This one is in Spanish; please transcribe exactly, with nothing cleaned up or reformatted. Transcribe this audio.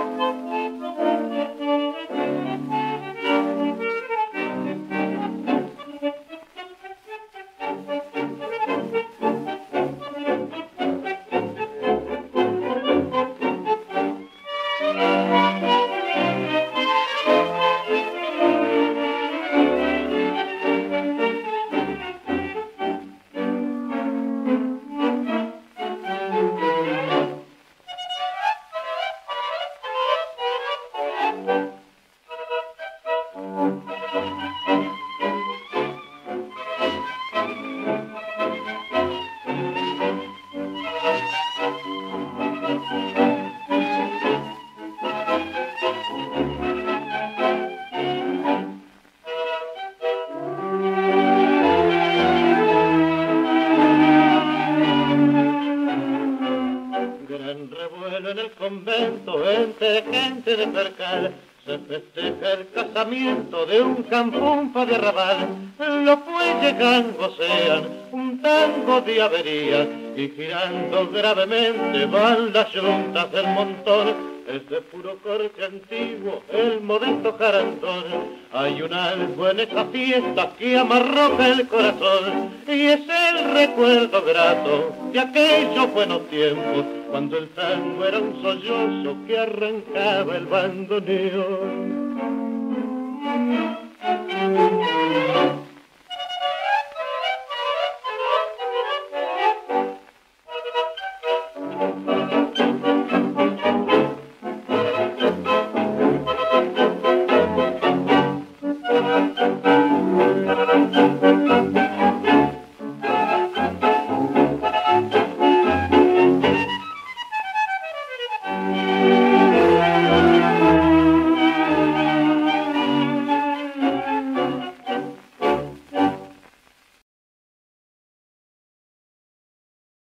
En el convento, entre gente de percal, se festeja el casamiento de un campunfa de arrabal. Los bueyes gangos sean un tango de avería, y girando gravemente van las yuntas del montón. Es de puro corte antiguo, el modesto jarantón. Hay un algo en esa fiesta que amarroca el corazón, y es el recuerdo grato de aquellos buenos tiempos, cuando el tango era un sollozo que arrancaba el bandoneón.